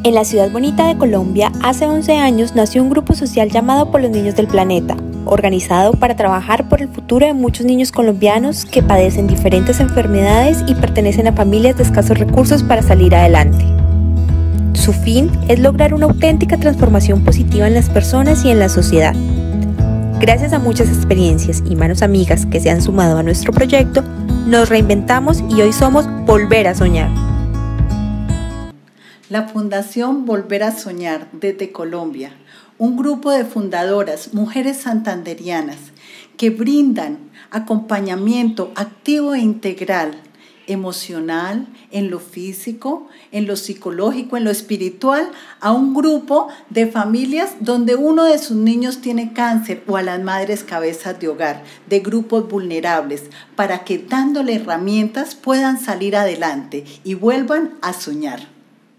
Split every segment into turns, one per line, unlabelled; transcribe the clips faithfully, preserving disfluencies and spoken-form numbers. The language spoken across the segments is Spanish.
En la ciudad bonita de Colombia, hace once años nació un grupo social llamado Por los Niños del Planeta, organizado para trabajar por el futuro de muchos niños colombianos que padecen diferentes enfermedades y pertenecen a familias de escasos recursos para salir adelante. Su fin es lograr una auténtica transformación positiva en las personas y en la sociedad. Gracias a muchas experiencias y manos amigas que se han sumado a nuestro proyecto, nos reinventamos y hoy somos Volver a Soñar.
La Fundación Volver a Soñar desde Colombia, un grupo de fundadoras, mujeres santanderianas, que brindan acompañamiento activo e integral, emocional, en lo físico, en lo psicológico, en lo espiritual, a un grupo de familias donde uno de sus niños tiene cáncer o a las madres cabezas de hogar, de grupos vulnerables, para que dándole herramientas puedan salir adelante y vuelvan a soñar.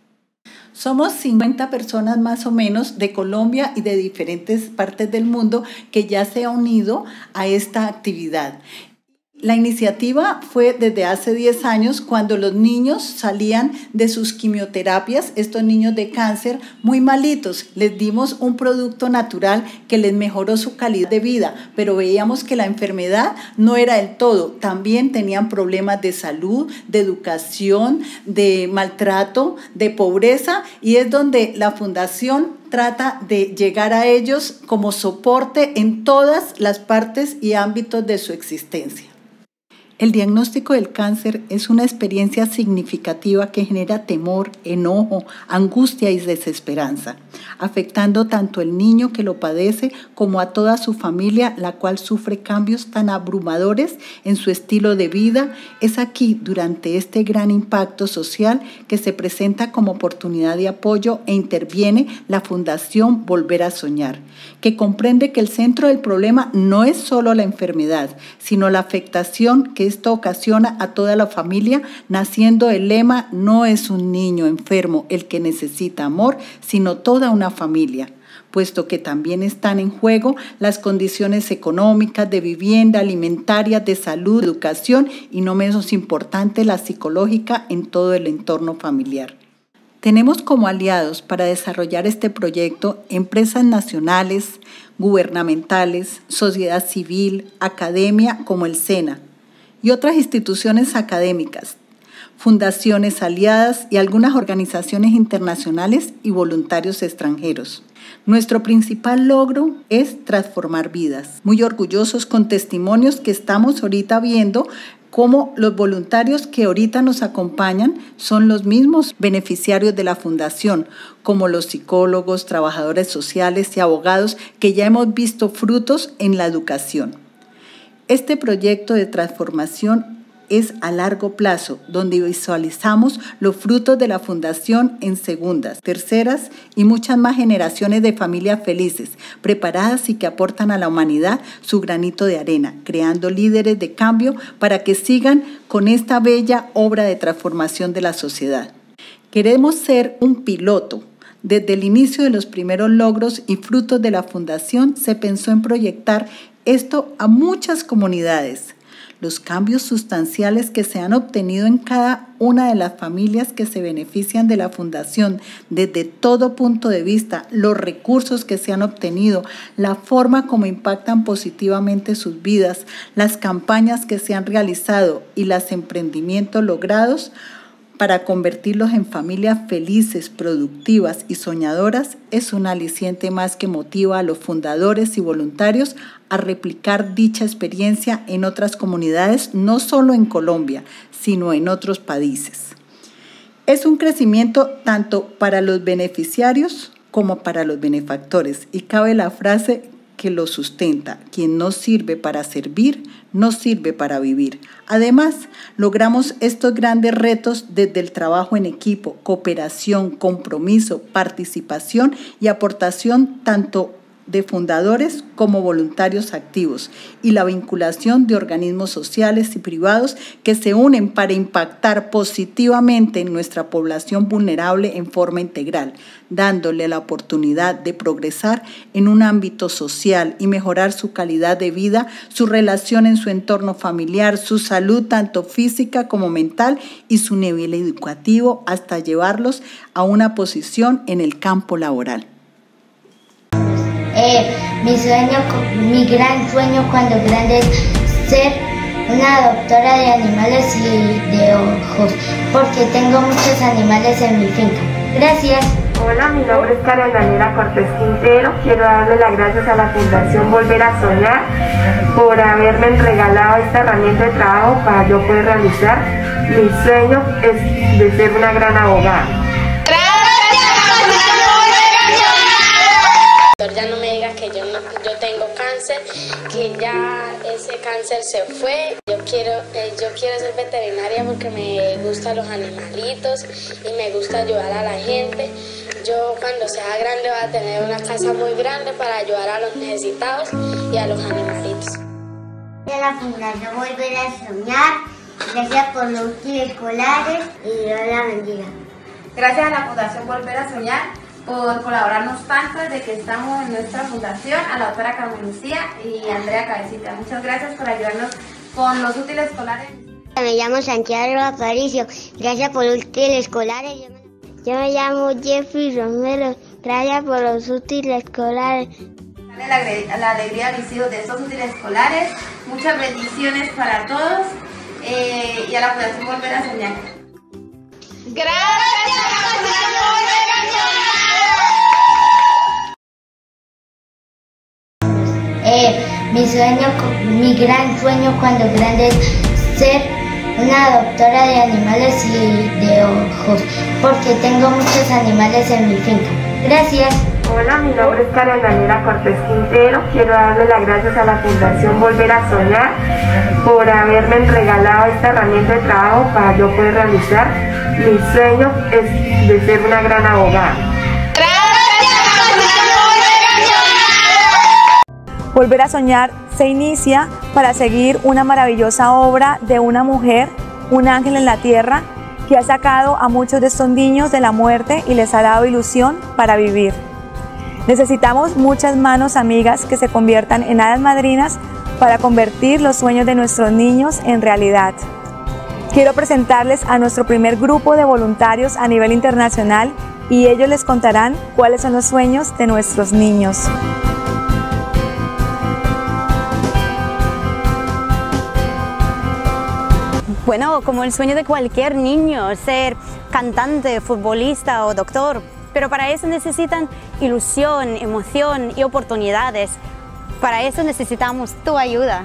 Somos cincuenta personas más o menos de Colombia y de diferentes partes del mundo que ya se han unido a esta actividad. La iniciativa fue desde hace diez años cuando los niños salían de sus quimioterapias, estos niños de cáncer muy malitos. Les dimos un producto natural que les mejoró su calidad de vida, pero veíamos que la enfermedad no era el todo. También tenían problemas de salud, de educación, de maltrato, de pobreza, y es donde la Fundación trata de llegar a ellos como soporte en todas las partes y ámbitos de su existencia. El diagnóstico del cáncer es una experiencia significativa que genera temor, enojo, angustia y desesperanza, afectando tanto al niño que lo padece como a toda su familia, la cual sufre cambios tan abrumadores en su estilo de vida. Es aquí, durante este gran impacto social, que se presenta como oportunidad de apoyo e interviene la Fundación Volver a Soñar, que comprende que el centro del problema no es solo la enfermedad, sino la afectación que esto ocasiona a toda la familia, naciendo el lema: no es un niño enfermo el que necesita amor, sino toda una familia, puesto que también están en juego las condiciones económicas, de vivienda, alimentaria, de salud, educación y no menos importante, la psicológica en todo el entorno familiar. Tenemos como aliados para desarrollar este proyecto empresas nacionales, gubernamentales, sociedad civil, academia como el SENA y otras instituciones académicas, fundaciones aliadas y algunas organizaciones internacionales y voluntarios extranjeros. Nuestro principal logro es transformar vidas. Muy orgullosos con testimonios que estamos ahorita viendo, cómo los voluntarios que ahorita nos acompañan son los mismos beneficiarios de la Fundación, como los psicólogos, trabajadores sociales y abogados que ya hemos visto frutos en la educación. Este proyecto de transformación es a largo plazo, donde visualizamos los frutos de la Fundación en segundas, terceras y muchas más generaciones de familias felices, preparadas y que aportan a la humanidad su granito de arena, creando líderes de cambio para que sigan con esta bella obra de transformación de la sociedad. Queremos ser un piloto. Desde el inicio de los primeros logros y frutos de la Fundación se pensó en proyectar esto a muchas comunidades. Los cambios sustanciales que se han obtenido en cada una de las familias que se benefician de la Fundación, desde todo punto de vista, los recursos que se han obtenido, la forma como impactan positivamente sus vidas, las campañas que se han realizado y los emprendimientos logrados para convertirlos en familias felices, productivas y soñadoras, es un aliciente más que motiva a los fundadores y voluntarios a replicar dicha experiencia en otras comunidades, no solo en Colombia, sino en otros países. Es un crecimiento tanto para los beneficiarios como para los benefactores, y cabe la frase que lo sustenta: quien no sirve para servir, no sirve para vivir. Además, logramos estos grandes retos desde el trabajo en equipo, cooperación, compromiso, participación y aportación tanto de fundadores como voluntarios activos y la vinculación de organismos sociales y privados que se unen para impactar positivamente en nuestra población vulnerable en forma integral, dándole la oportunidad de progresar en un ámbito social y mejorar su calidad de vida, su relación en su entorno familiar, su salud tanto física como mental y su nivel educativo hasta llevarlos a una posición en el campo laboral.
Eh, mi sueño, mi gran sueño cuando grande es ser una doctora de animales y de ojos, porque tengo muchos animales en mi finca. Gracias.
Hola, mi nombre es Karen Daniela Cortés Quintero. Quiero darle las gracias a la Fundación Volver a Soñar por haberme regalado esta herramienta de trabajo para yo poder realizar mi sueño es de ser una gran abogada.
Ya no me diga que yo, no, yo tengo cáncer, que ya ese cáncer se fue. Yo quiero, eh, yo quiero ser veterinaria porque me gustan los animalitos y me gusta ayudar a la gente. Yo cuando sea grande voy a tener una casa muy grande para ayudar a los necesitados y a los animalitos.
De la Fundación Volver a Soñar, gracias por los útiles escolares y Dios la bendiga.
Gracias a la Fundación Volver a Soñar por colaborarnos tanto desde que estamos en nuestra fundación, a la doctora Carmen Lucía y Andrea Cabecita. Muchas gracias por ayudarnos con los útiles escolares.
Me llamo Santiago Aparicio, gracias por los útiles escolares. Yo me llamo Jeffrey Romero, gracias por los útiles escolares.
Dale la, la alegría a mis hijos de estos útiles escolares, muchas bendiciones para todos eh, y a la Fundación Volver a Soñar.
Gracias a la Fundación Volver a Soñar. Eh, mi sueño, mi gran sueño cuando grande es ser una doctora de animales y de ojos, porque tengo muchos animales en mi finca. Gracias.
Hola, mi nombre es Karen Daniela Cortés Quintero. Quiero darle las gracias a la Fundación Volver a Soñar por haberme regalado esta herramienta de trabajo para yo poder realizar mi sueño es de ser una gran abogada.
Volver a Soñar se inicia para seguir una maravillosa obra de una mujer, un ángel en la tierra, que ha sacado a muchos de estos niños de la muerte y les ha dado ilusión para vivir. Necesitamos muchas manos amigas que se conviertan en hadas madrinas para convertir los sueños de nuestros niños en realidad. Quiero presentarles a nuestro primer grupo de voluntarios a nivel internacional y ellos les contarán cuáles son los sueños de nuestros niños.
Bueno, como el sueño de cualquier niño, ser cantante, futbolista o doctor, pero para eso necesitan ilusión, emoción y oportunidades. Para eso necesitamos tu ayuda.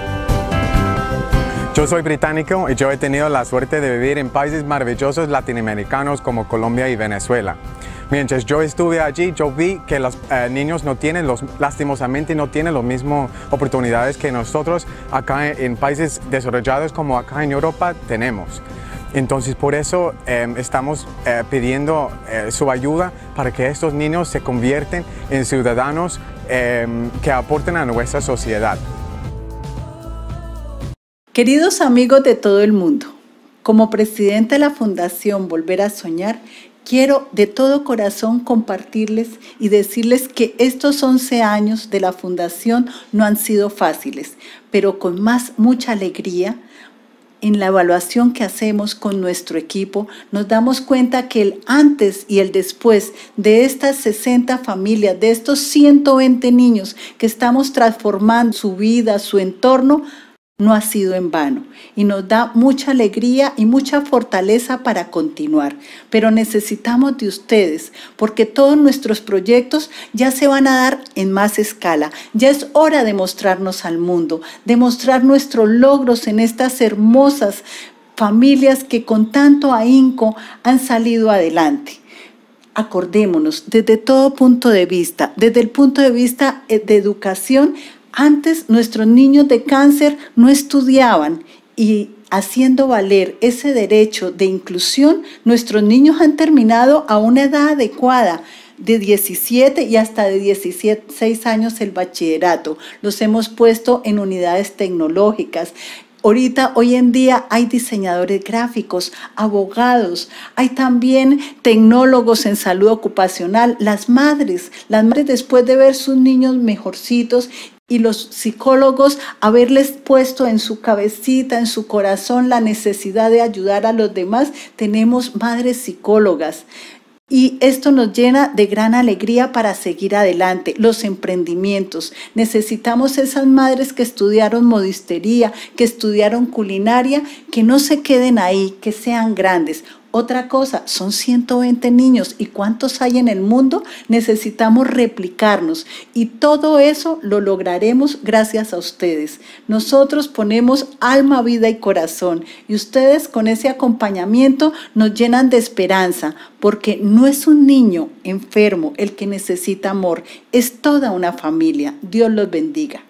Yo soy británico y yo he tenido la suerte de vivir en países maravillosos latinoamericanos como Colombia y Venezuela. Mientras yo estuve allí, yo vi que los eh, niños no tienen, los, lastimosamente no tienen las mismas oportunidades que nosotros acá en, en países desarrollados como acá en Europa tenemos. Entonces por eso eh, estamos eh, pidiendo eh, su ayuda para que estos niños se convierten en ciudadanos eh, que aporten a nuestra sociedad.
Queridos amigos de todo el mundo, como presidente de la Fundación Volver a Soñar, quiero de todo corazón compartirles y decirles que estos once años de la Fundación no han sido fáciles, pero con más mucha alegría. En la evaluación que hacemos con nuestro equipo, nos damos cuenta que el antes y el después de estas sesenta familias, de estos ciento veinte niños que estamos transformando su vida, su entorno, no ha sido en vano y nos da mucha alegría y mucha fortaleza para continuar. Pero necesitamos de ustedes porque todos nuestros proyectos ya se van a dar en más escala. Ya es hora de mostrarnos al mundo, de mostrar nuestros logros en estas hermosas familias que con tanto ahínco han salido adelante. Acordémonos desde todo punto de vista, desde el punto de vista de educación. Antes nuestros niños de cáncer no estudiaban y haciendo valer ese derecho de inclusión, nuestros niños han terminado a una edad adecuada, de diecisiete y hasta de dieciséis años el bachillerato. Los hemos puesto en unidades tecnológicas. Ahorita, hoy en día, hay diseñadores gráficos, abogados, hay también tecnólogos en salud ocupacional, las madres, las madres después de ver sus niños mejorcitos y los psicólogos haberles puesto en su cabecita, en su corazón la necesidad de ayudar a los demás, tenemos madres psicólogas. Y esto nos llena de gran alegría para seguir adelante. Los emprendimientos. Necesitamos esas madres que estudiaron modistería, que estudiaron culinaria, que no se queden ahí, que sean grandes. Otra cosa, son ciento veinte niños. ¿Y cuántos hay en el mundo? Necesitamos replicarnos. Y todo eso lo lograremos gracias a ustedes. Nosotros ponemos alma, vida y corazón. Y ustedes con ese acompañamiento nos llenan de esperanza. Porque no es un niño enfermo el que necesita amor. Es toda una familia. Dios los bendiga.